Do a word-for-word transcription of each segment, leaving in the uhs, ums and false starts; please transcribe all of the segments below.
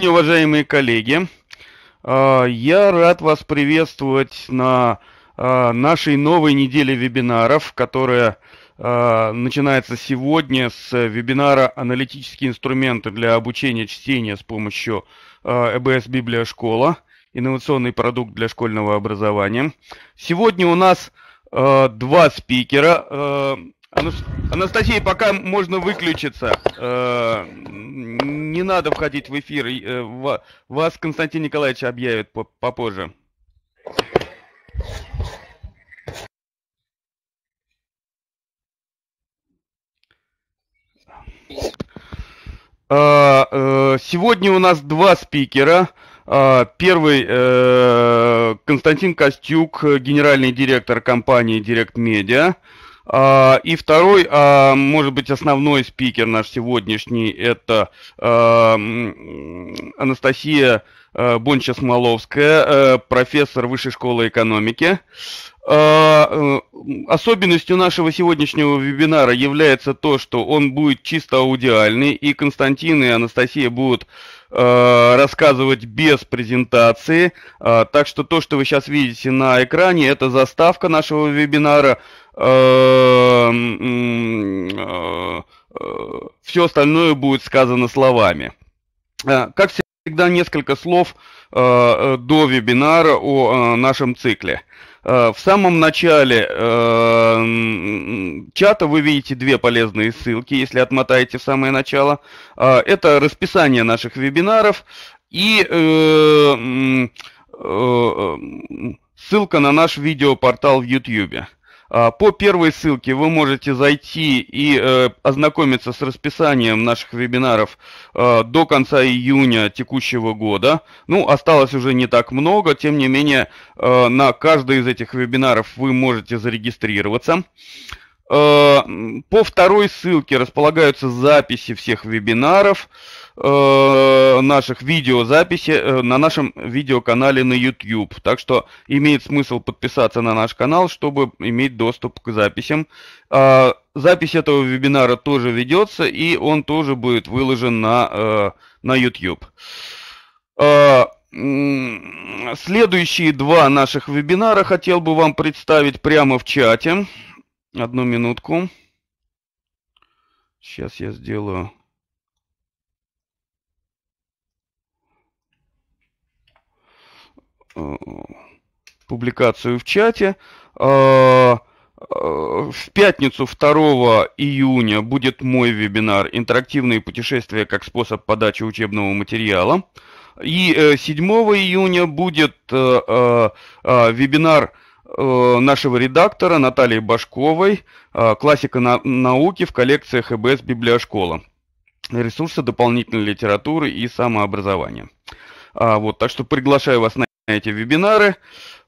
Уважаемые коллеги, я рад вас приветствовать на нашей новой неделе вебинаров, которая начинается сегодня с вебинара «Аналитические инструменты для обучения чтения с помощью и би эс Библиошкола. Инновационный продукт для школьного образования». Сегодня у нас два спикера. Анастасия, пока можно выключиться. Не надо входить в эфир. Вас Константин Николаевич объявит попозже. Сегодня у нас два спикера. Первый Константин Костюк, генеральный директор компании Direct Media. И второй, может быть, основной спикер наш сегодняшний, это Анастасия Бонча-Смоловская, профессор Высшей школы экономики. Особенностью нашего сегодняшнего вебинара является то, что он будет чисто аудиальный, и Константин и Анастасия будут рассказывать без презентации. Так что то, что вы сейчас видите на экране, это заставка нашего вебинара. Все остальное будет сказано словами. Как всегда, несколько слов до вебинара о нашем цикле. В самом начале чата вы видите две полезные ссылки, если отмотаете в самое начало. Это расписание наших вебинаров и ссылка на наш видеопортал в YouTube. По первой ссылке вы можете зайти и э, ознакомиться с расписанием наших вебинаров э, до конца июня текущего года. Ну, осталось уже не так много, тем не менее, э, на каждый из этих вебинаров вы можете зарегистрироваться. Э, по второй ссылке располагаются записи всех вебинаров, э, наших видеозаписи э, на нашем видеоканале на YouTube. Так что имеет смысл подписаться на наш канал, чтобы иметь доступ к записям. Э, запись этого вебинара тоже ведется, и он тоже будет выложен на, э, на YouTube. Э, следующие два наших вебинара хотел бы вам представить прямо в чате. Одну минутку. Сейчас я сделаю. Публикацию в чате. В пятницу второго июня будет мой вебинар «Интерактивные путешествия как способ подачи учебного материала». И седьмого июня будет вебинар нашего редактора Натальи Башковой «Классика науки в коллекциях и би эс Библиошкола. Ресурсы дополнительной литературы и самообразования». Вот, так что приглашаю вас на эти вебинары.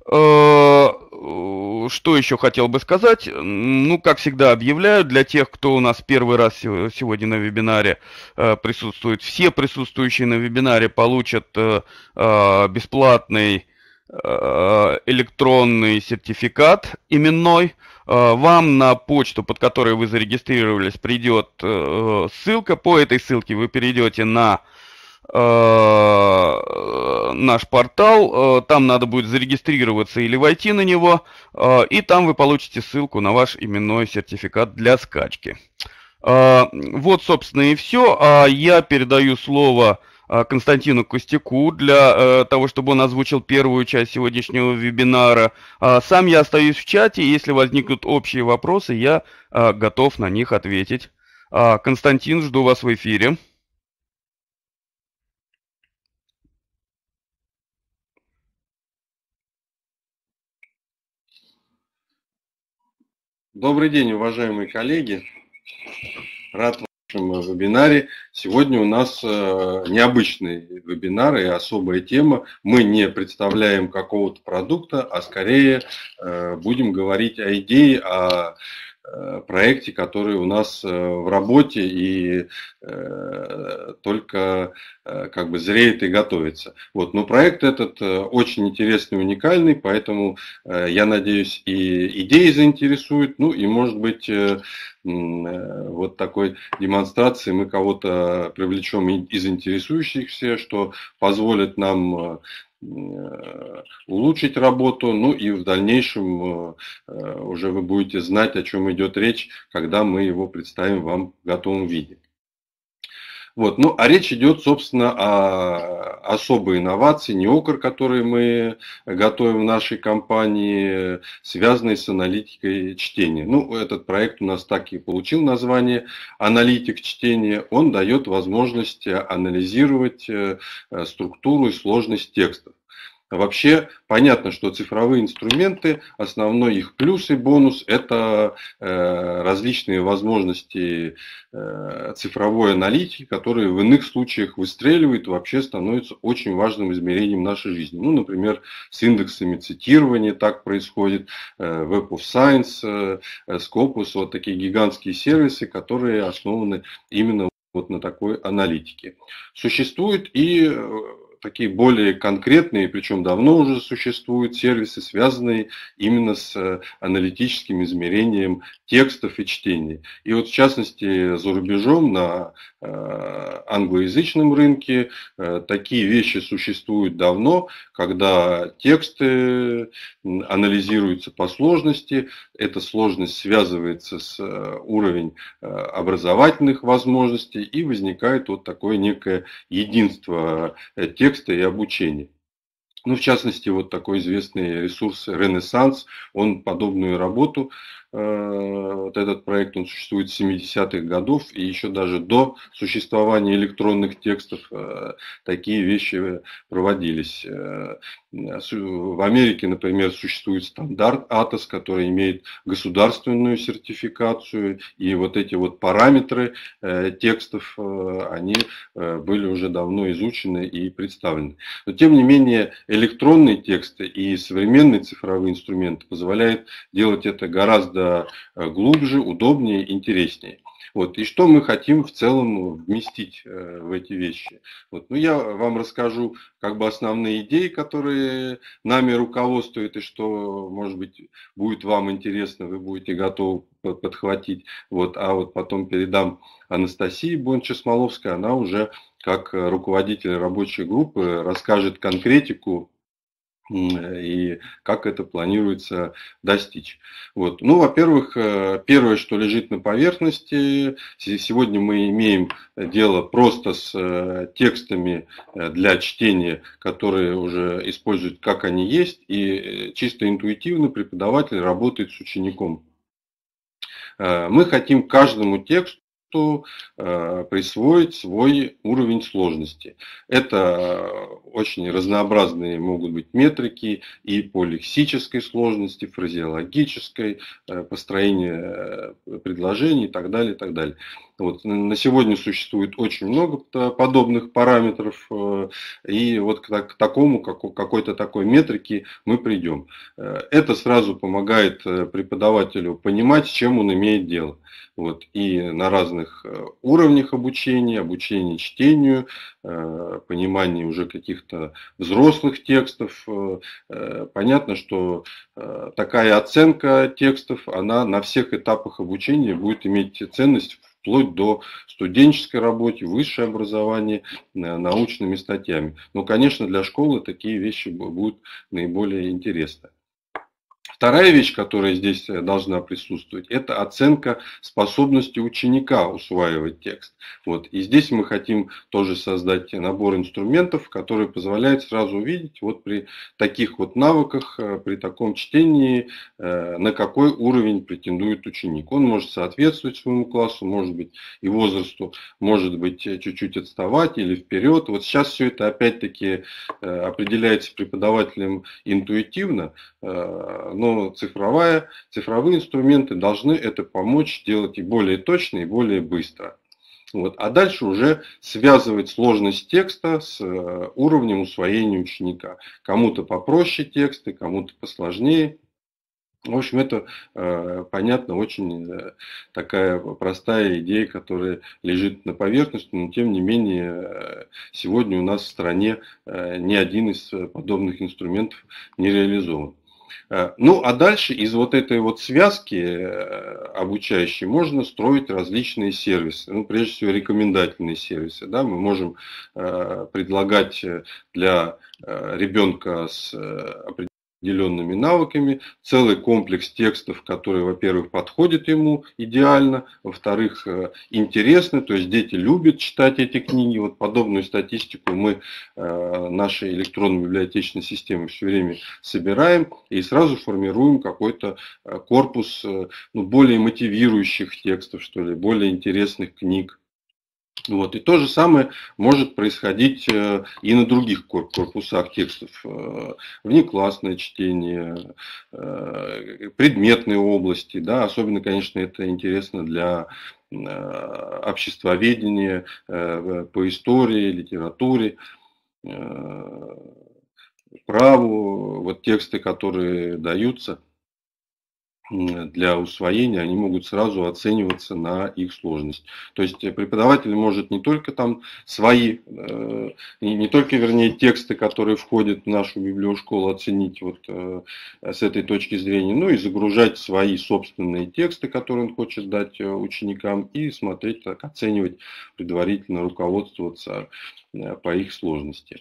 Что еще хотел бы сказать? Ну, как всегда объявляю, для тех, кто у нас первый раз сегодня на вебинаре присутствует, все присутствующие на вебинаре получат бесплатный электронный сертификат именной. Вам на почту, под которой вы зарегистрировались, придет ссылка. По этой ссылке вы перейдете на наш портал. Там надо будет зарегистрироваться или войти на него. И там вы получите ссылку на ваш именной сертификат для скачки. Вот, собственно, и все. Я передаю слово Константину Костюку для э, того, чтобы он озвучил первую часть сегодняшнего вебинара. А сам я остаюсь в чате, если возникнут общие вопросы, я э, готов на них ответить. А, Константин, жду вас в эфире. Добрый день, уважаемые коллеги. Рад вашем вебинаре. Сегодня у нас необычный вебинар и особая тема. Мы не представляем какого-то продукта, а скорее будем говорить о идее, о проекте, который у нас в работе и только как бы зреет и готовится. Вот. Но проект этот очень интересный, уникальный, поэтому я надеюсь, и идеи заинтересуют, ну и может быть вот такой демонстрации мы кого-то привлечем из интересующихся, что позволит нам улучшить работу, ну и в дальнейшем уже вы будете знать, о чем идет речь, когда мы его представим вам в готовом виде. Вот. Ну, а речь идет, собственно, о особой инновации, неокр, которые мы готовим в нашей компании, связанной с аналитикой чтения. Ну, этот проект у нас так и получил название «Аналитик чтения». Он дает возможность анализировать структуру и сложность текстов. Вообще понятно, что цифровые инструменты, основной их плюс и бонус – это э, различные возможности э, цифровой аналитики, которые в иных случаях выстреливают и вообще становятся очень важным измерением нашей жизни. Ну, например, с индексами цитирования так происходит, э, Web of Science, э, Scopus, вот такие гигантские сервисы, которые основаны именно вот на такой аналитике. Существует и такие более конкретные, причем давно уже существуют сервисы, связанные именно с аналитическим измерением текстов и чтений. И вот в частности за рубежом на англоязычном рынке такие вещи существуют давно, когда тексты анализируются по сложности, эта сложность связывается с уровнем образовательных возможностей и возникает вот такое некое единство текста и обучения. Ну, в частности, вот такой известный ресурс Renaissance, он подобную работу, вот этот проект, он существует с семидесятых годов, и еще даже до существования электронных текстов такие вещи проводились. В Америке, например, существует стандарт атос, который имеет государственную сертификацию, и вот эти вот параметры текстов, они были уже давно изучены и представлены. Но тем не менее, электронные тексты и современные цифровые инструменты позволяют делать это гораздо глубже, удобнее, интереснее. Вот. И что мы хотим в целом вместить в эти вещи? Вот. Ну, я вам расскажу как бы основные идеи, которые нами руководствуют, и что, может быть, будет вам интересно, вы будете готовы подхватить. Вот. А вот потом передам Анастасии Бонча-Смоловской, она уже как руководитель рабочей группы расскажет конкретику и как это планируется достичь. Вот. Ну, во-первых, первое, что лежит на поверхности, сегодня мы имеем дело просто с текстами для чтения, которые уже используют как они есть, и чисто интуитивно преподаватель работает с учеником. Мы хотим каждому тексту присвоить свой уровень сложности. Это очень разнообразные могут быть метрики и по лексической сложности, фразеологической, построение предложений и так далее, и так далее. Вот. На сегодня существует очень много подобных параметров, и вот к такому, какой-то такой метрике мы придем. Это сразу помогает преподавателю понимать, с чем он имеет дело. Вот. И на разных уровнях обучения, обучения чтению, понимании уже каких-то взрослых текстов. Понятно, что такая оценка текстов, она на всех этапах обучения будет иметь ценность вплоть до студенческой работы, высшее образование, научными статьями. Но, конечно, для школы такие вещи будут наиболее интересны. Вторая вещь, которая здесь должна присутствовать, это оценка способности ученика усваивать текст. Вот. И здесь мы хотим тоже создать набор инструментов, которые позволяют сразу увидеть вот при таких вот навыках, при таком чтении, на какой уровень претендует ученик. Он может соответствовать своему классу, может быть и возрасту, может быть чуть-чуть отставать или вперед. Вот сейчас все это опять-таки определяется преподавателем интуитивно, но Но цифровая, цифровые инструменты должны это помочь делать и более точно, и более быстро. Вот. А дальше уже связывать сложность текста с уровнем усвоения ученика. Кому-то попроще тексты, кому-то посложнее. В общем, это, понятно, очень такая простая идея, которая лежит на поверхности, но тем не менее сегодня у нас в стране ни один из подобных инструментов не реализован. Ну, а дальше из вот этой вот связки обучающей можно строить различные сервисы. Ну, прежде всего, рекомендательные сервисы. Да? Мы можем предлагать для ребенка с определенными навыками целый комплекс текстов, которые, во-первых, подходят ему идеально, во-вторых, интересны, то есть дети любят читать эти книги. Вот подобную статистику мы нашей электронной библиотечной системой все время собираем и сразу формируем какой-то корпус, ну, более мотивирующих текстов, что ли, более интересных книг. Вот. И то же самое может происходить и на других корпусах текстов. Внеклассное чтение, предметные области. Да? Особенно, конечно, это интересно для обществоведения, по истории, литературе, праву. Вот тексты, которые даются для усвоения, они могут сразу оцениваться на их сложность. То есть преподаватель может не только там свои, не только, вернее, тексты, которые входят в нашу библиошколу, оценить вот с этой точки зрения, но и загружать свои собственные тексты, которые он хочет дать ученикам, и смотреть, так, оценивать, предварительно руководствоваться по их сложности.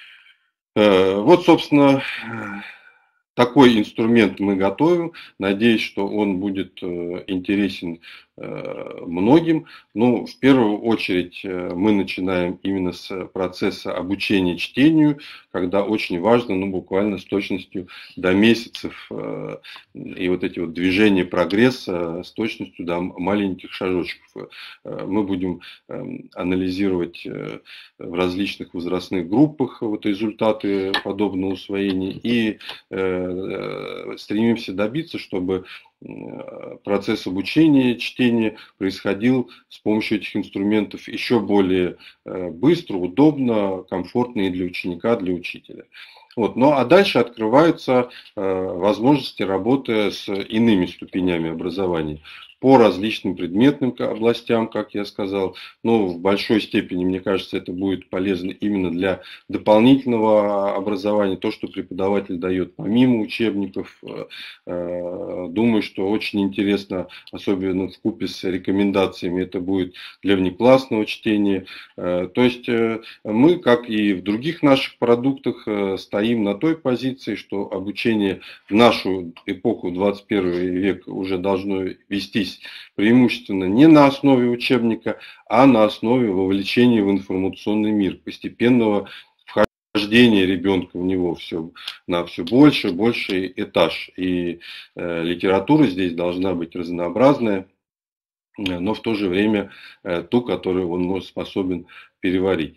Вот, собственно, такой инструмент мы готовим. Надеюсь, что он будет интересен многим. Но в первую очередь мы начинаем именно с процесса обучения чтению, когда очень важно, ну, буквально с точностью до месяцев, и вот эти вот движения прогресса с точностью до маленьких шажочков. Мы будем анализировать в различных возрастных группах вот результаты подобного усвоения и стремимся добиться, чтобы процесс обучения, чтения происходил с помощью этих инструментов еще более быстро, удобно, комфортно и для ученика, для учителя. Вот. Ну а дальше открываются возможности работы с иными ступенями образования по различным предметным областям, как я сказал. Но в большой степени, мне кажется, это будет полезно именно для дополнительного образования, то, что преподаватель дает помимо учебников. Думаю, что очень интересно, особенно вкупе с рекомендациями, это будет для внеклассного чтения. То есть мы, как и в других наших продуктах, стоим на той позиции, что обучение в нашу эпоху, двадцать первый век, уже должно вестись преимущественно не на основе учебника, а на основе вовлечения в информационный мир, постепенного вхождения ребенка в него все, на все больше и больше этаж. И э, литература здесь должна быть разнообразная, но в то же время э, ту, которую он может способен переварить.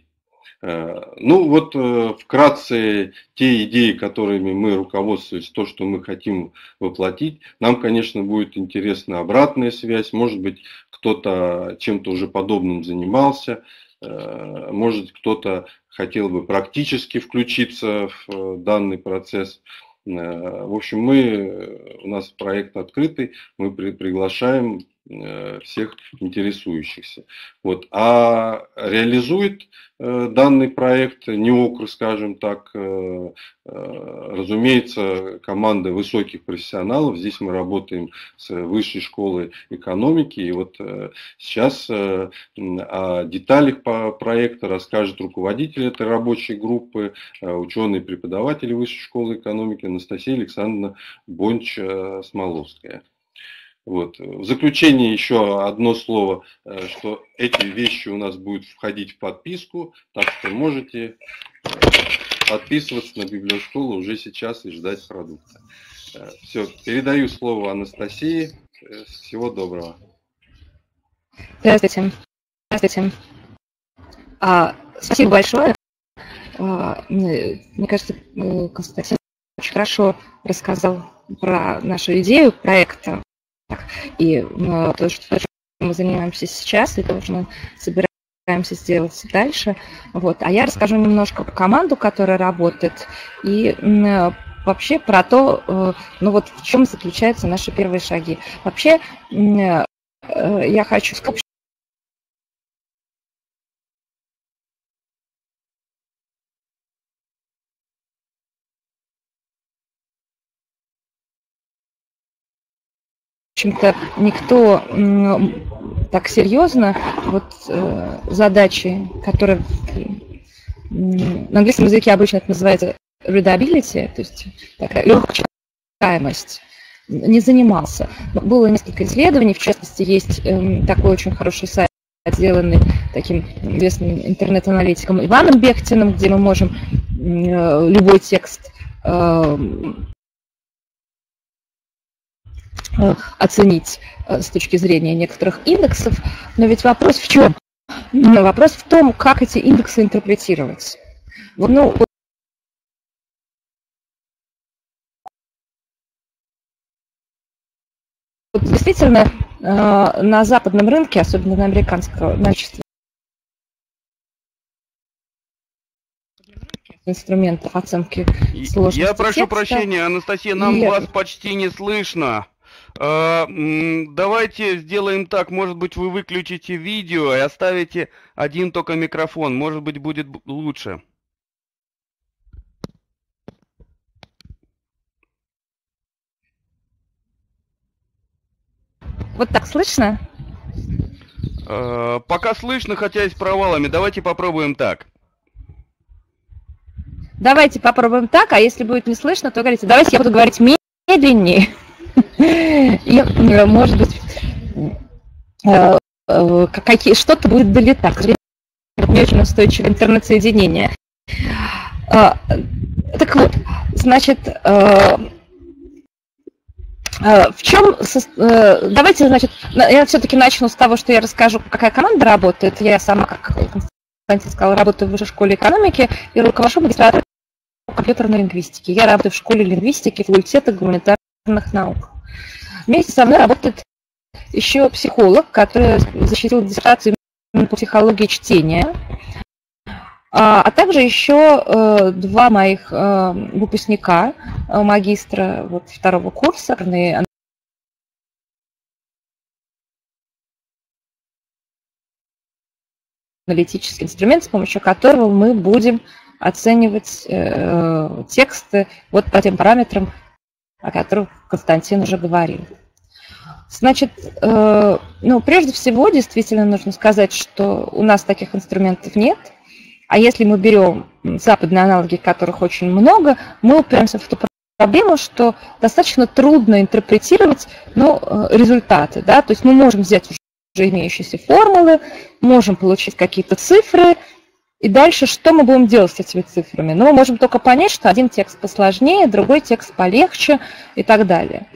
Ну вот вкратце те идеи, которыми мы руководствуемся, то, что мы хотим воплотить. Нам, конечно, будет интересна обратная связь. Может быть, кто-то чем-то уже подобным занимался. Может, кто-то хотел бы практически включиться в данный процесс. В общем, мы, у нас проект открытый, мы приглашаем всех интересующихся. Вот. А реализует э, данный проект НИОКР, скажем так, э, э, разумеется, команда высоких профессионалов. Здесь мы работаем с Высшей школой экономики. И вот э, сейчас э, о деталях по проекту расскажет руководитель этой рабочей группы, э, ученый-преподаватель Высшей школы экономики Анастасия Александровна Бонч-Смоловская. Вот. В заключение еще одно слово, что эти вещи у нас будут входить в подписку, так что можете подписываться на библиошколу уже сейчас и ждать продукта. Все, передаю слово Анастасии. Всего доброго. Здравствуйте. Здравствуйте. А, спасибо большое. А, мне кажется, Константин очень хорошо рассказал про нашу идею проекта. И то, что мы занимаемся сейчас, и то, что мы собираемся сделать дальше. Вот. А я расскажу немножко про команду, которая работает, и вообще про то, ну вот в чем заключаются наши первые шаги. Вообще я хочу сказать, в общем-то, никто так серьезно вот задачи, которые на английском языке обычно это называется readability, то есть такая легкая читаемость, не занимался. Было несколько исследований, в частности, есть такой очень хороший сайт, сделанный таким известным интернет-аналитиком Иваном Бехтиным, где мы можем любой текст оценить с точки зрения некоторых индексов, но ведь вопрос в чем? Вопрос в том, как эти индексы интерпретировать. Ну, вот действительно, на западном рынке, особенно на американском, начисто инструментов оценки сложности Я прошу текста. прощения, Анастасия, нам И... вас почти не слышно. Давайте сделаем так, может быть, вы выключите видео и оставите один только микрофон, может быть, будет лучше. Вот так слышно? Пока слышно, хотя и с провалами. Давайте попробуем так. Давайте попробуем так, а если будет не слышно, то говорите, давайте я буду говорить медленнее. И, может быть, что-то будет долетать. Не очень устойчивое интернет-соединение. Так вот, значит, в чем... Давайте, значит, я все-таки начну с того, что я расскажу, какая команда работает. Я сама, как Константин сказал, работаю в Высшей школе экономики и руковожу магистратурой компьютерной лингвистики. Я работаю в школе лингвистики факультета гуманитарных наук. Вместе со мной работает еще психолог, который защитил диссертацию по психологии чтения, а также еще два моих выпускника, магистра вот, второго курса, аналитический инструмент, с помощью которого мы будем оценивать тексты вот по тем параметрам, о которых Константин уже говорил. Значит, э, ну, прежде всего, действительно нужно сказать, что у нас таких инструментов нет, а если мы берем западные аналоги, которых очень много, мы упираемся в ту проблему, что достаточно трудно интерпретировать, ну, результаты, да, то есть мы можем взять уже имеющиеся формулы, можем получить какие-то цифры, и дальше что мы будем делать с этими цифрами? Ну, мы можем только понять, что один текст посложнее, другой текст полегче и так далее.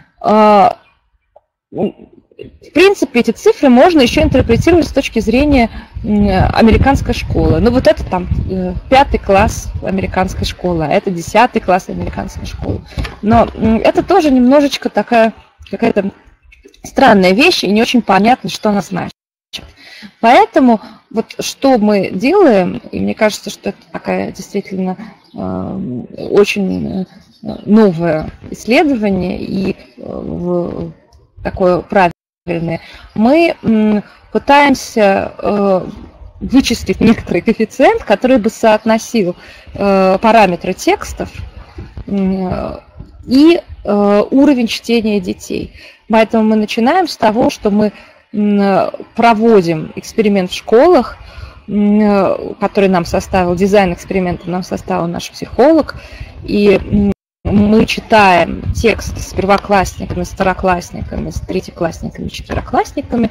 В принципе, эти цифры можно еще интерпретировать с точки зрения американской школы. Ну, вот это там пятый класс американской школы, а это десятый класс американской школы. Но это тоже немножечко такая какая-то странная вещь, и не очень понятно, что она значит. Поэтому вот что мы делаем, и мне кажется, что это такая действительно э, очень новое исследование и э, такое правильное, мы э, пытаемся э, вычислить некоторый коэффициент, который бы соотносил э, параметры текстов э, и э, уровень чтения детей. Поэтому мы начинаем с того, что мы проводим эксперимент в школах, который нам составил, дизайн эксперимента нам составил наш психолог, и мы читаем текст с первоклассниками, с второклассниками, с третьеклассниками, четвероклассниками,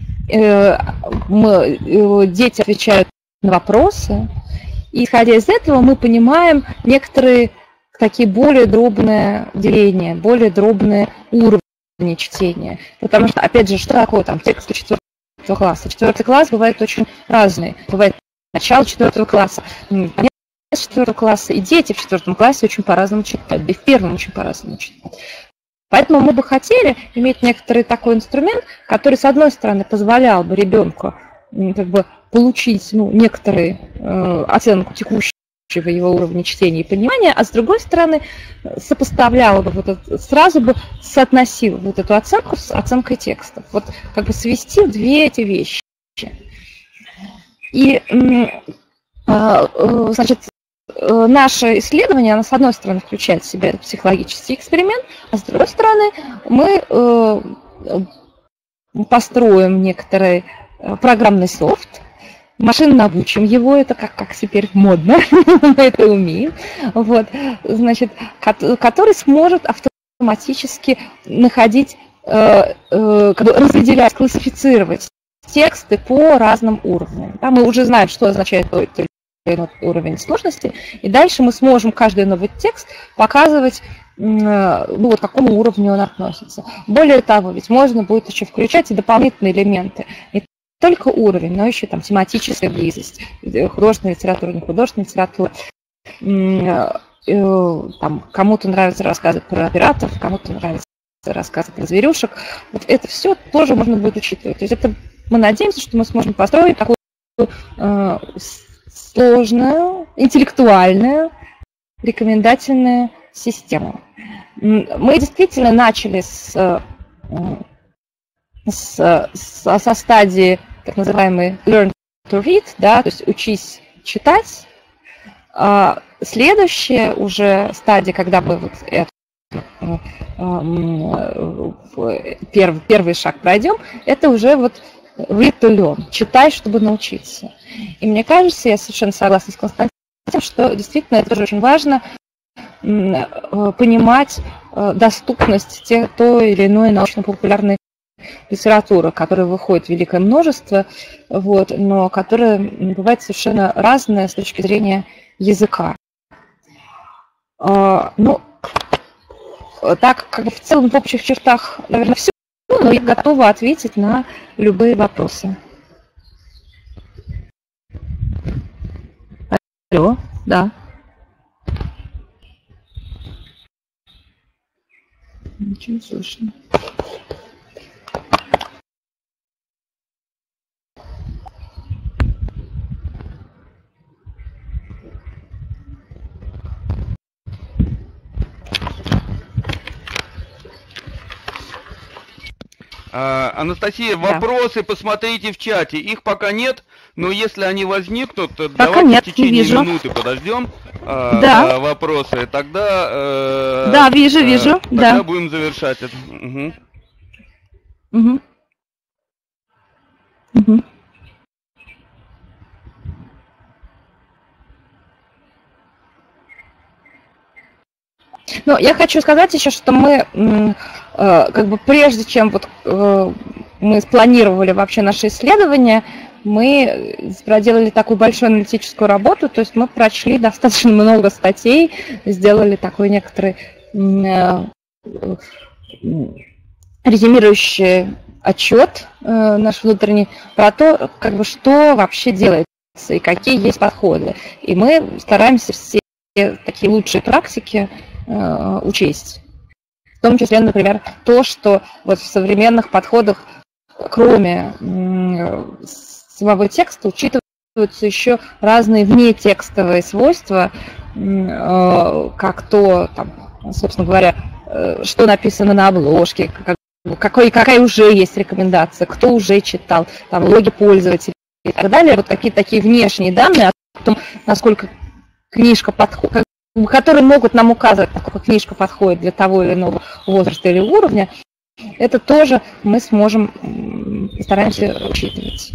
мы, дети отвечают на вопросы, и исходя из этого мы понимаем некоторые такие более дробные деления, более дробные уровни чтения. Потому что, опять же, что такое там текст четвертого класса? Четвертый класс бывает очень разный. Бывает начало четвертого класса, конец четвертого класса, и дети в четвертом классе очень по-разному читают, да и в первом очень по-разному читают. Поэтому мы бы хотели иметь некоторый такой инструмент, который, с одной стороны, позволял бы ребенку как бы получить ну, некоторую э, оценку текущего его уровня чтения и понимания, а с другой стороны сопоставляла бы, вот это, сразу бы соотносила вот эту оценку с оценкой текстов. Вот как бы свести две эти вещи. И, значит, наше исследование, оно, с одной стороны, включает в себя психологический эксперимент, а с другой стороны, мы построим некоторый программный софт, машинно обучим его, это как, как теперь модно, мы это умеем, вот, значит, который сможет автоматически находить, э, э, распределять, классифицировать тексты по разным уровням. Да, мы уже знаем, что означает тот или иной уровень сложности, и дальше мы сможем каждый новый текст показывать, ну, вот к какому уровню он относится. Более того, ведь можно будет еще включать и дополнительные элементы. Не только уровень, но еще там тематическая близость, художественная литература, не художественная литература. Там, кому-то нравятся рассказы про пиратов, кому-то нравятся рассказы про зверюшек. Вот это все тоже можно будет учитывать. То есть это, мы надеемся, что мы сможем построить такую э, сложную, интеллектуальную, рекомендательную систему. Мы действительно начали с, с, со стадии так называемой learn to read, да, то есть учись читать. А следующая уже стадия, когда мы вот это, первый, первый шаг пройдем, это уже вот read to learn, читай, чтобы научиться. И мне кажется, я совершенно согласна с Константином, что действительно это тоже очень важно понимать доступность тех, той или иной научно-популярной литературы, которая выходит в великое множество, вот, но которая бывает совершенно разная с точки зрения языка. Ну, так как бы в целом в общих чертах, наверное, все, но я готова ответить на любые вопросы. Алло, да. Ничего не слышно. А, Анастасия, да. Вопросы посмотрите в чате. Их пока нет, но если они возникнут, то пока давайте нет, в течение вижу. минуты подождем а, да. вопросы. Тогда, э, да, вижу, э, вижу. Тогда да. будем завершать это. Угу. Угу. Угу. Ну, я хочу сказать еще, что мы, как бы прежде чем вот мы спланировали вообще наше исследование, мы проделали такую большую аналитическую работу, то есть мы прочли достаточно много статей, сделали такой некоторый резюмирующий отчет наш внутренний про то, как бы, что вообще делается и какие есть подходы. И мы стараемся все такие лучшие практики учесть. В том числе, например, то, что вот в современных подходах, кроме самого текста, учитываются еще разные внетекстовые свойства, как то, там, собственно говоря, что написано на обложке, какой, какая уже есть рекомендация, кто уже читал, там, логи пользователей и так далее. Вот какие-то такие внешние данные о том, насколько книжка подходит, которые могут нам указывать, насколько книжка подходит для того или иного возраста или уровня, это тоже мы сможем, стараемся учитывать.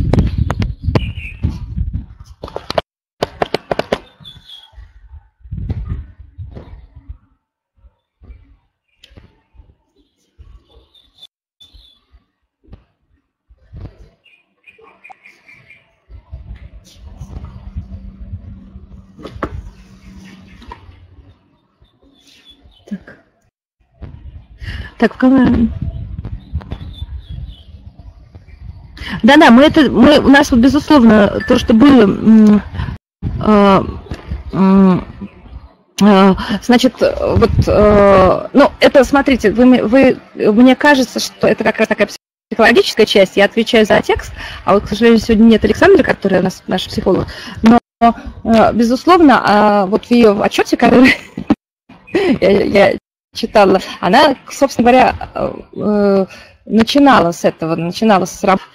Так, так, в камеру. Да-да, мы это, мы, у нас, вот, безусловно, то, что было, э, э, э, значит, вот, э, ну, это, смотрите, вы, вы, мне кажется, что это как раз такая психологическая часть, я отвечаю за текст, а вот, к сожалению, сегодня нет Александра, который у нас наш психолог, но безусловно, вот в ее отчете, который я читала, она, собственно говоря, начинала с этого, начинала с работы.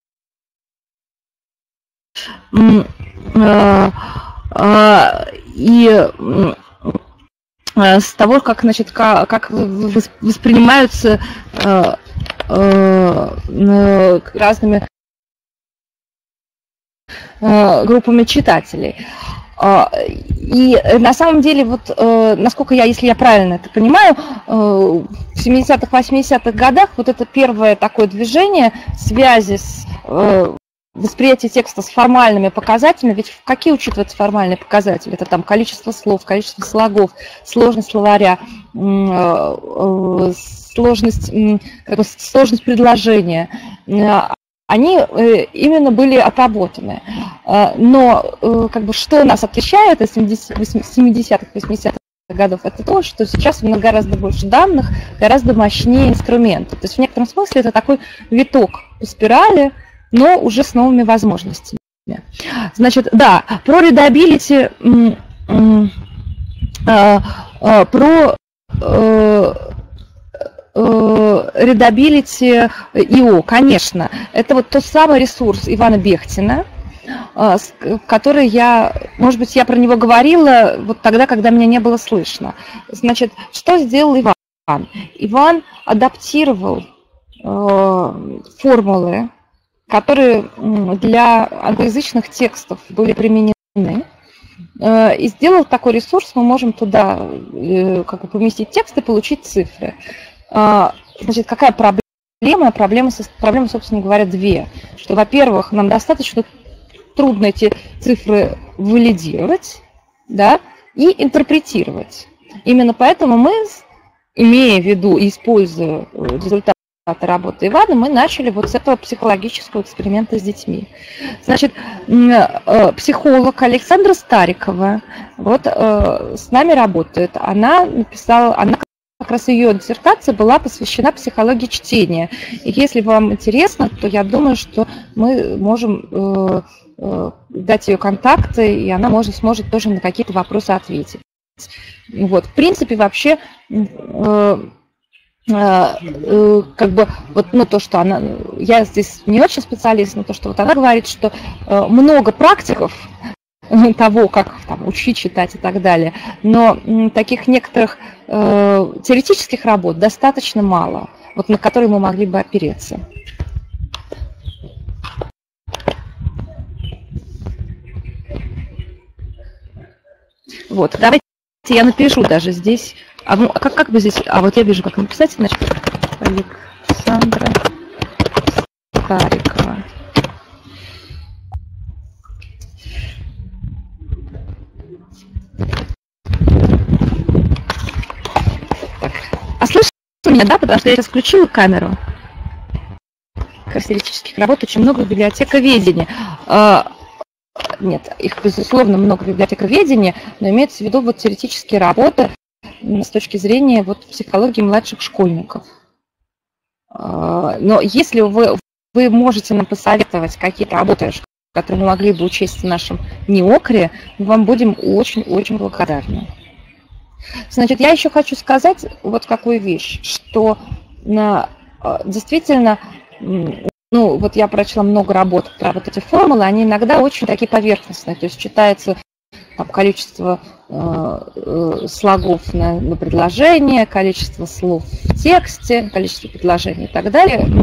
И с того, как, значит, как воспринимаются разными группами читателей. И на самом деле, вот, насколько я, если я правильно это понимаю, в семидесятых, восьмидесятых годах вот это первое такое движение связи с восприятие текста с формальными показателями, ведь какие учитываются формальные показатели? Это там количество слов, количество слогов, сложность словаря, сложность, как бы, сложность предложения. Они именно были отработаны. Но как бы, что нас отличает от семидесятых, восьмидесятых годов, это то, что сейчас у нас гораздо больше данных, гораздо мощнее инструментов. То есть в некотором смысле это такой виток по спирали, но уже с новыми возможностями. Значит, да, про readability, про readability и о, конечно, это вот тот самый ресурс Ивана Бехтина, который я, может быть, я про него говорила вот тогда, когда меня не было слышно. Значит, что сделал Иван? Иван адаптировал формулы, которые для англоязычных текстов были применены, и сделал такой ресурс, мы можем туда как бы поместить текст и получить цифры. Значит, какая проблема? Проблема, проблема, собственно говоря, две. Что, во-первых, нам достаточно трудно эти цифры валидировать, да, и интерпретировать. Именно поэтому мы, имея в виду и используя результаты работы Ивана, мы начали вот с этого психологического эксперимента с детьми. Значит, психолог Александра Старикова вот с нами работает. Она написала, она как раз ее диссертация была посвящена психологии чтения. И если вам интересно, то я думаю, что мы можем дать ее контакты, и она может, сможет тоже на какие-то вопросы ответить. Вот, в принципе, вообще как бы вот, ну, то, что она, я здесь не очень специалист, но то, что вот она говорит, что много практиков того, как там, учить читать и так далее, но таких некоторых э, теоретических работ достаточно мало, вот, на которые мы могли бы опереться. Вот, давайте я напишу даже здесь. А, ну, а как, как бы здесь... А вот я вижу, как написать, значит, Александра Старикова. Так. А слышите меня, да? Потому что я сейчас включила камеру. Теоретических работ очень много в библиотековедении. Нет, их, безусловно, много в библиотековедении, но имеется в виду вот теоретические работы с точки зрения вот психологии младших школьников. Но если вы, вы можете нам посоветовать какие-то работы, которые мы могли бы учесть в нашем НИОКРе, мы вам будем очень-очень благодарны. Значит, я еще хочу сказать вот какую вещь, что действительно, ну, вот я прочла много работ про вот эти формулы, они иногда очень такие поверхностные, то есть читается там, количество э, э, слогов на, на предложение, количество слов в тексте, количество предложений и так далее.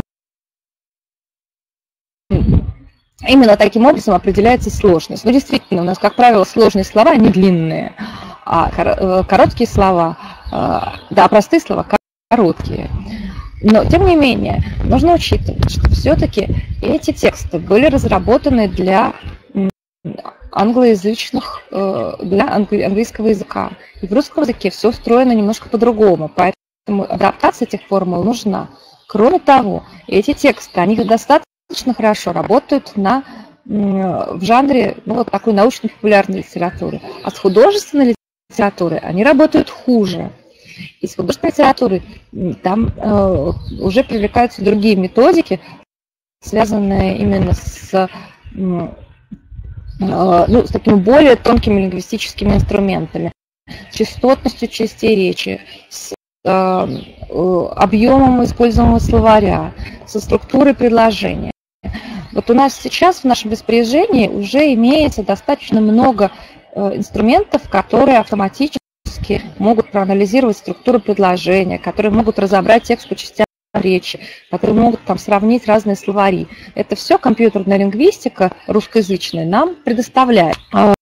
Именно таким образом определяется сложность. Но действительно, у нас, как правило, сложные слова, они длинные, а короткие слова, да, простые слова короткие. Но, тем не менее, нужно учитывать, что все-таки эти тексты были разработаны для англоязычных, для английского языка. И в русском языке все устроено немножко по-другому, поэтому адаптация этих формул нужна. Кроме того, эти тексты, они достаточно хорошо работают на, в жанре ну, вот такой научно-популярной литературы. А с художественной литературой они работают хуже. Из художественной литературы там э, уже привлекаются другие методики, связанные именно с, ну, с такими более тонкими лингвистическими инструментами, с частотностью частей речи, с э, объемом используемого словаря, со структурой предложения. Вот у нас сейчас в нашем распоряжении уже имеется достаточно много э, инструментов, которые автоматически могут проанализировать структуру предложения, которые могут разобрать текст по частям речи, которые могут там сравнить разные словари. Это все компьютерная лингвистика русскоязычная нам предоставляет.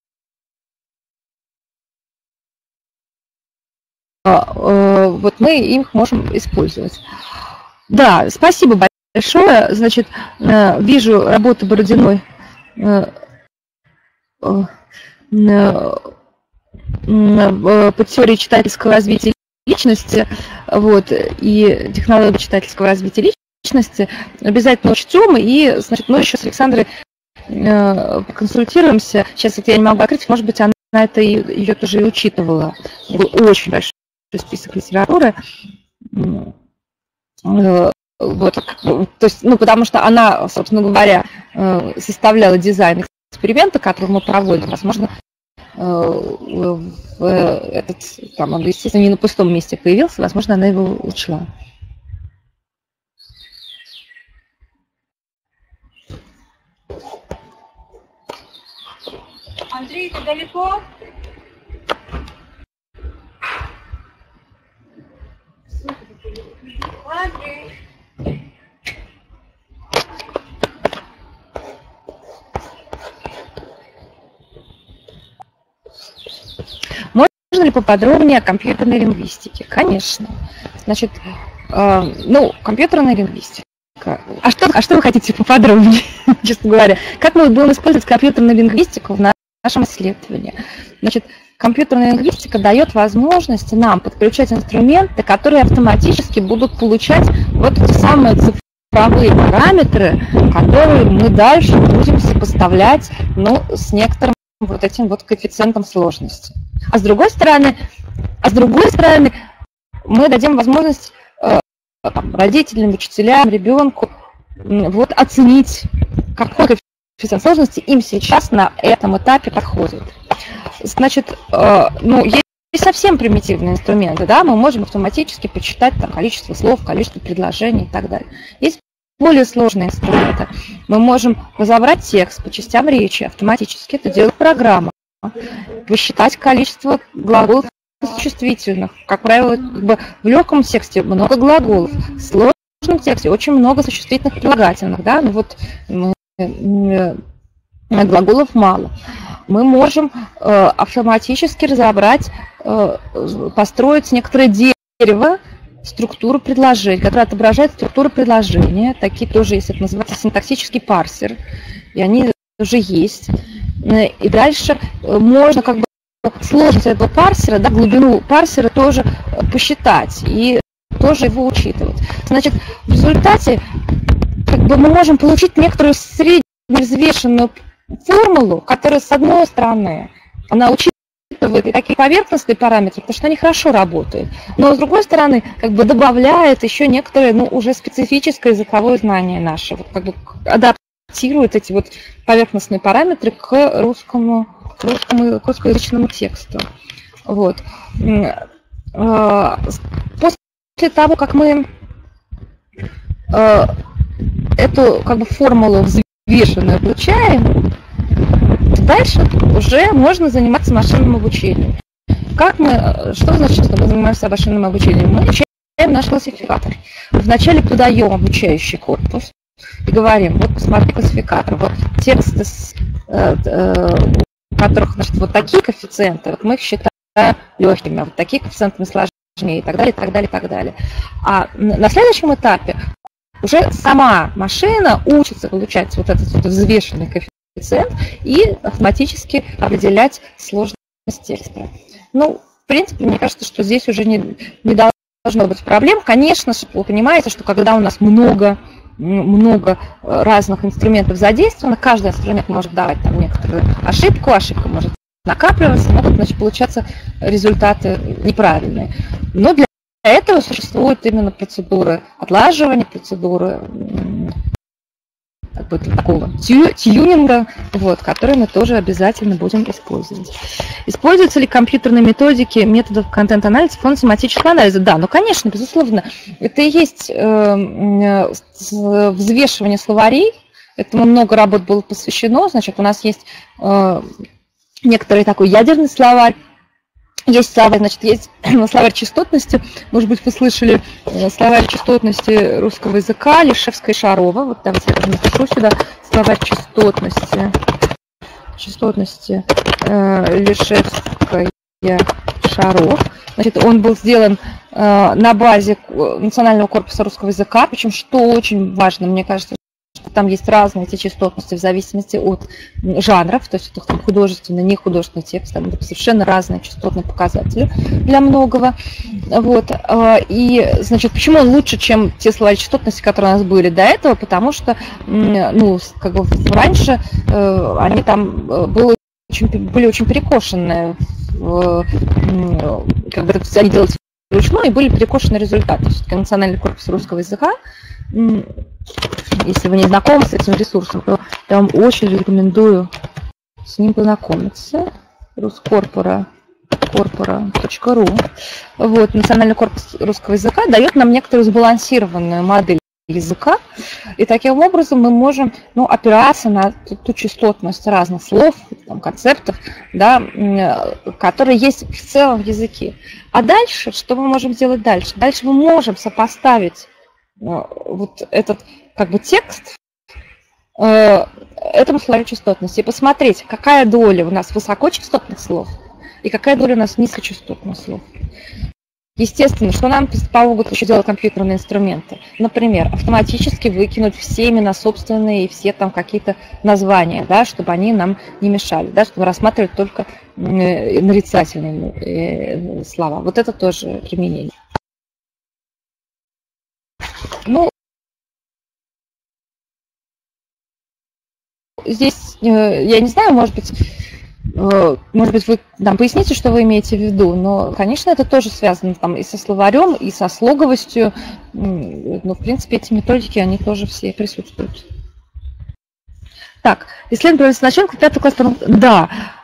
Вот мы их можем использовать. Да, спасибо большое. Значит, вижу работу Бородиной по теории читательского развития личности, вот, и технологии читательского развития личности. Обязательно учтем, и, значит, мы еще с Александрой э, консультируемся. Сейчас это я не могу открыть, может быть, она это и, ее тоже и учитывала. Был очень большой список литературы. Э, вот, то есть, ну, потому что она, собственно говоря, э, составляла дизайн эксперимента, который мы проводим. Возможно, этот, там, он, естественно, не на пустом месте появился, возможно, она его учла. Андрей, ты далеко? Андрей. Можно ли поподробнее о компьютерной лингвистике? Конечно. Значит, э, ну, компьютерная лингвистика. А что, а что вы хотите поподробнее, честно говоря? Как мы будем использовать компьютерную лингвистику в нашем исследовании? Значит, компьютерная лингвистика дает возможность нам подключать инструменты, которые автоматически будут получать вот эти самые цифровые параметры, которые мы дальше будем сопоставлять, ну, с некоторым вот этим вот коэффициентом сложности. А с другой стороны, а с другой стороны, мы дадим возможность э, там, родителям, учителям, ребенку вот, оценить, какой коэффициент сложности им сейчас на этом этапе подходит. Значит, э, ну, есть совсем примитивные инструменты, да, мы можем автоматически посчитать там, количество слов, количество предложений и так далее. Есть более сложные инструменты. Мы можем разобрать текст по частям речи автоматически, это делает программа. Посчитать количество глаголов существительных. Как правило, как бы в легком тексте много глаголов, в сложном тексте очень много существительных прилагательных, да, ну вот глаголов мало. Мы можем э, автоматически разобрать, э, построить некоторое дерево структуру предложений, которая отображает структуру предложения. Такие тоже есть, это называется синтаксический парсер, и они уже есть. И дальше можно как бы сложность этого парсера, да, глубину парсера тоже посчитать и тоже его учитывать. Значит, в результате как бы мы можем получить некоторую средневзвешенную формулу, которая, с одной стороны, она учитывает и такие поверхностные параметры, потому что они хорошо работают, но с другой стороны, как бы добавляет еще некоторое, ну, уже специфическое языковое знание наше, вот, как бы адаптирует эти вот поверхностные параметры к русскому, к русскому, к русскоязычному тексту. Вот. После того, как мы эту как бы формулу взвешенную получаем, дальше уже можно заниматься машинным обучением. Как мы, что значит, что мы занимаемся машинным обучением? Мы изучаем наш классификатор. Вначале подаем обучающий корпус и говорим, вот посмотри классификатор, вот тексты, э, э, у которых, значит, вот такие коэффициенты, вот мы их считаем легкими, а вот такие коэффициенты сложнее, и так далее, и так далее, и так далее. А на следующем этапе уже сама машина учится получать вот этот вот взвешенный коэффициент и автоматически определять сложность текста. Ну, в принципе, мне кажется, что здесь уже не, не должно быть проблем. Конечно же, вы понимаете, что когда у нас много, много разных инструментов задействовано, каждый инструмент может давать там некоторую ошибку, ошибка может накапливаться, могут, значит, получаться результаты неправильные. Но для Для этого существуют именно процедуры отлаживания, процедуры как бы для такого тю, тюнинга, вот, который мы тоже обязательно будем использовать. Используются ли компьютерные методики методов контент-анализа в фонд семантического анализа? Да, ну, конечно, безусловно. Это и есть э, взвешивание словарей. Этому много работ было посвящено. Значит, у нас есть э, некоторый такой ядерный словарь. Есть словарь, значит, есть словарь частотности. Может быть, вы слышали словарь частотности русского языка Лишевская и Шарова. Вот давайте я тоже напишу сюда словарь частотности. Частотности э, Лишевская Шаров. Значит, он был сделан э, на базе Национального корпуса русского языка. Причем, что очень важно, мне кажется, что там есть разные эти частотности в зависимости от жанров, то есть это там художественный, не художественный текст, там совершенно разные частотные показатели для многого. Вот. И, значит, почему он лучше, чем те словари частотности, которые у нас были до этого? Потому что, ну, как бы раньше они там были очень, были очень перекошенные, как бы они делали вручную, и были перекошены результаты. Все-таки Национальный корпус русского языка, если вы не знакомы с этим ресурсом, то я вам очень рекомендую с ним познакомиться. Рускорпора точка ру. Вот, Национальный корпус русского языка дает нам некоторую сбалансированную модель языка, и таким образом мы можем, ну, опираться на ту, ту частотность разных слов, там, концептов, да, которые есть в целом в языке. А дальше, что мы можем сделать дальше? Дальше мы можем сопоставить вот этот как бы текст э, этому словарю частотности и посмотреть, какая доля у нас высокочастотных слов и какая доля у нас низкочастотных слов. Естественно, что нам помогут еще делать компьютерные инструменты. Например, автоматически выкинуть все имена собственные и все там какие-то названия, да, чтобы они нам не мешали, да, чтобы рассматривать только нарицательные слова. Вот это тоже применение. Ну, здесь, я не знаю, может быть, может быть, вы там поясните, что вы имеете в виду, но, конечно, это тоже связано там и со словарем, и со слоговостью. Ну, в принципе, эти методики, они тоже все присутствуют. Так, исследование проводится начальник пятого класса. Да.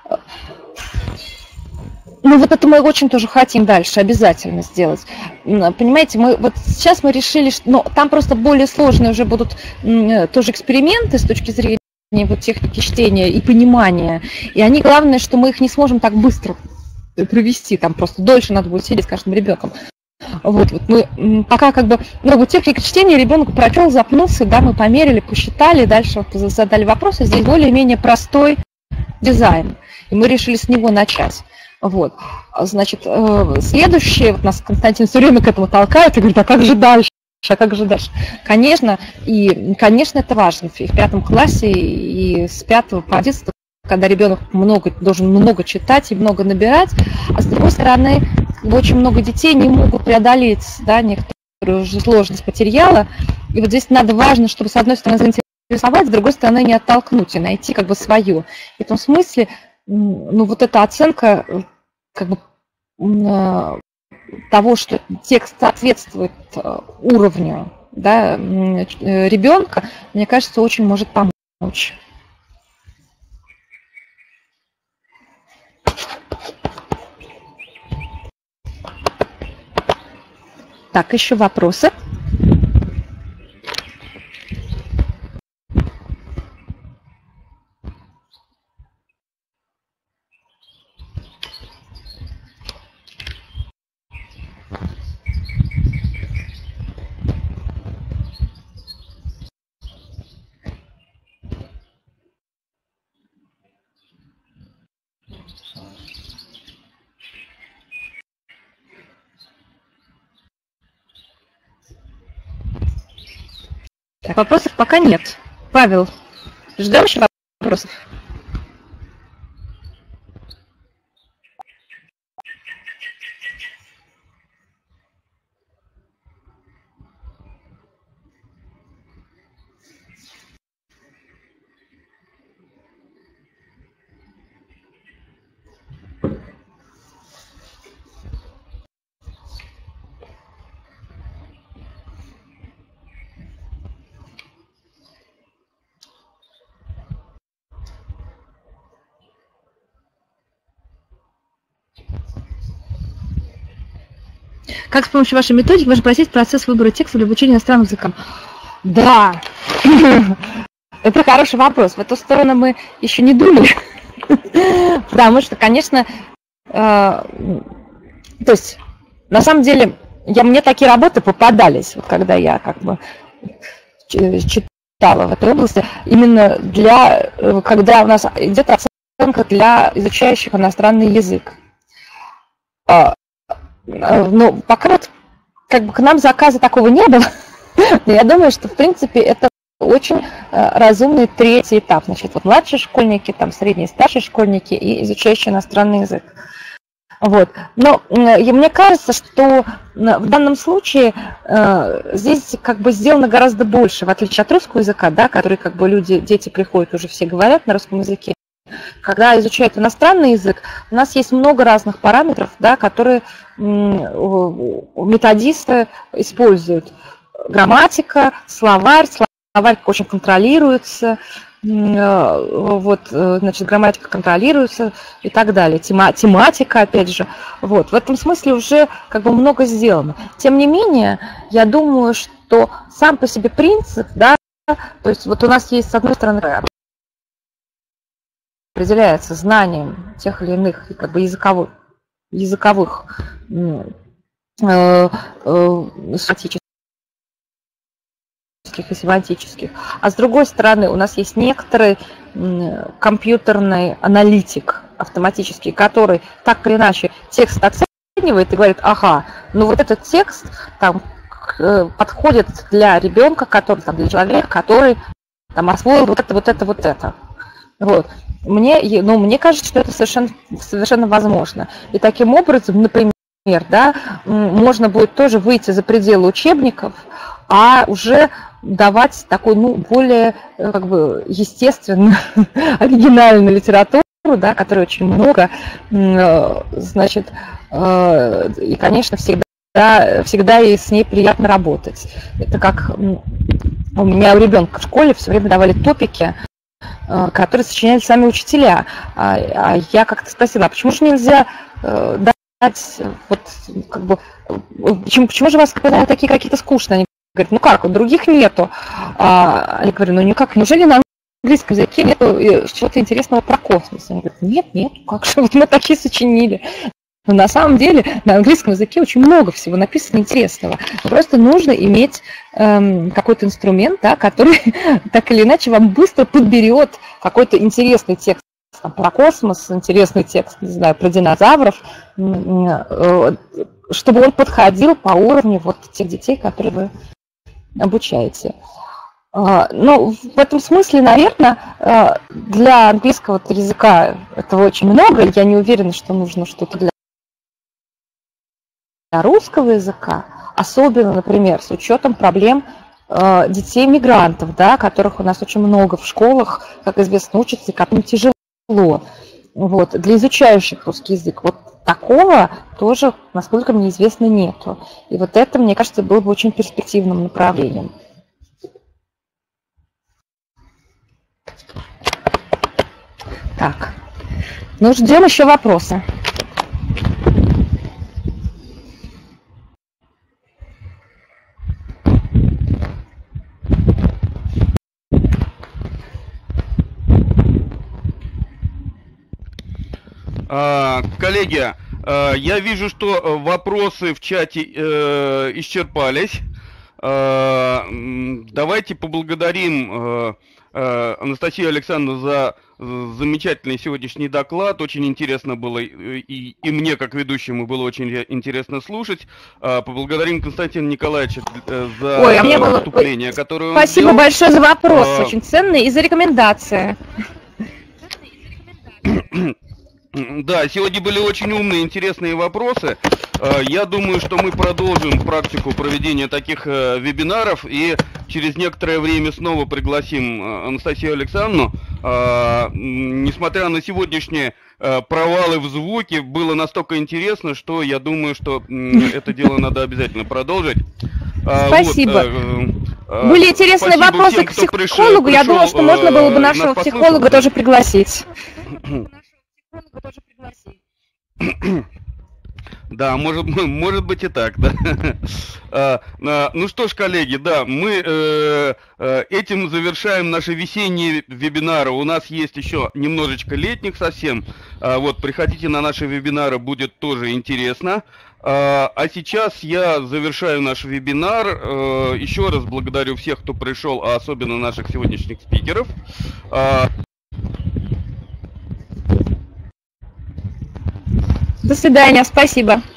Ну, вот это мы очень тоже хотим дальше обязательно сделать. Понимаете, мы вот сейчас мы решили, что ну, там просто более сложные уже будут тоже эксперименты с точки зрения вот техники чтения и понимания. И они, главное, что мы их не сможем так быстро провести, там просто дольше надо будет сидеть с каждым ребенком. Вот, вот мы пока как бы, ну, вот техника чтения ребенок прочел, запнулся, да, мы померили, посчитали, дальше вот задали вопросы. Здесь более-менее простой дизайн, и мы решили с него начать. Вот, значит, следующее, вот нас Константин все время к этому толкает и говорит, а как же дальше, а как же дальше? Конечно, и, конечно, это важно и в пятом классе, и с пятого по одиннадцатый, когда ребенок много, должен много читать и много набирать, а с другой стороны, очень много детей не могут преодолеть, да, некоторую сложность материала, и вот здесь надо важно, чтобы с одной стороны заинтересовать, с другой стороны не оттолкнуть и найти как бы свое. В этом смысле, ну, вот эта оценка как бы того, что текст соответствует уровню, да, ребенка, мне кажется, очень может помочь. Так, еще вопросы? Так, вопросов пока нет. Павел, ждем еще вопросов? Как с помощью вашей методики можно просить процесс выбора текста для обучения иностранным языкам? Да, это хороший вопрос. В эту сторону мы еще не думали. Потому что, конечно, то есть, на самом деле, я, мне такие работы попадались, вот когда я как бы читала в этой области, именно для, когда у нас идет оценка для изучающих иностранный язык. Ну, пока вот как бы к нам заказа такого не было, но я думаю, что, в принципе, это очень разумный третий этап. Значит, вот младшие школьники, там, средние, старшие школьники и изучающие иностранный язык. Вот. Но и мне кажется, что в данном случае э, здесь как бы сделано гораздо больше, в отличие от русского языка, да, который как бы люди, дети приходят, уже все говорят на русском языке. Когда изучают иностранный язык, у нас есть много разных параметров, да, которые методисты используют. Грамматика, словарь, словарь очень контролируется, вот, значит, грамматика контролируется и так далее. Тема, тематика, опять же. Вот, в этом смысле уже как бы много сделано. Тем не менее, я думаю, что сам по себе принцип, да, то есть вот у нас есть, с одной стороны, определяется знанием тех или иных как бы языковых, языковых э, э, семантических и семантических. А с другой стороны, у нас есть некоторый компьютерный аналитик автоматический, который так или иначе текст оценивает и говорит, ага, ну вот этот текст там подходит для ребенка, который, там, для человека, который там освоил вот это, вот это, вот это. Вот. Мне, ну, мне кажется, что это совершенно, совершенно возможно. И таким образом, например, да, можно будет тоже выйти за пределы учебников, а уже давать такую, ну, более, как бы, естественную, оригинальную литературу, да, которой очень много, значит, и, конечно, всегда, всегда и с ней приятно работать. Это как у меня у ребенка в школе все время давали топики, которые сочиняли сами учителя. А я как-то спросила, а почему же нельзя дать, вот, как бы, почему, почему же у вас такие какие-то скучные? Они говорят, ну как, других нету. А я говорю, ну никак, неужели на английском языке нету чего-то интересного про космос? Они говорят, нет, нет, как же, вот мы такие сочинили. Но на самом деле на английском языке очень много всего написано интересного. Просто нужно иметь эм, какой-то инструмент, да, который так или иначе вам быстро подберет какой-то интересный текст там, про космос, интересный текст, не знаю, про динозавров, э, чтобы он подходил по уровню вот тех детей, которые вы обучаете. Э, ну, в этом смысле, наверное, э, для английского языка этого очень много. Я не уверена, что нужно что-то для русского языка, особенно, например, с учетом проблем э, детей-мигрантов, да, которых у нас очень много в школах, как известно, учатся, и которым тяжело. Вот. Для изучающих русский язык вот такого тоже, насколько мне известно, нету. И вот это, мне кажется, было бы очень перспективным направлением. Так, ну ждем еще вопросы. А, коллеги, а, я вижу, что вопросы в чате э, исчерпались. А, давайте поблагодарим э, э, Анастасию Александровну за замечательный сегодняшний доклад. Очень интересно было, и, и мне, как ведущему, было очень интересно слушать. А, поблагодарим Константина Николаевича за Ой, а мне было... выступление, которое он Спасибо сделал. большое за вопрос, А... очень ценный, и за рекомендации. Да, сегодня были очень умные, интересные вопросы. Я думаю, что мы продолжим практику проведения таких вебинаров и через некоторое время снова пригласим Анастасию Александровну. Несмотря на сегодняшние провалы в звуке, было настолько интересно, что я думаю, что это дело надо обязательно продолжить. Спасибо. Вот. Были интересные Спасибо вопросы всем, к кто психологу. пришел, Я думаю, что можно было бы нашего нас психолога послушал. тоже пригласить. Да, может, может быть и так, да. А, а, ну что ж, коллеги, да, мы э, э, этим завершаем наши весенние вебинары. У нас есть еще немножечко летних совсем. А, вот, приходите на наши вебинары, будет тоже интересно. А, а сейчас я завершаю наш вебинар. Э, еще раз благодарю всех, кто пришел, а особенно наших сегодняшних спикеров. А, До свидания, спасибо.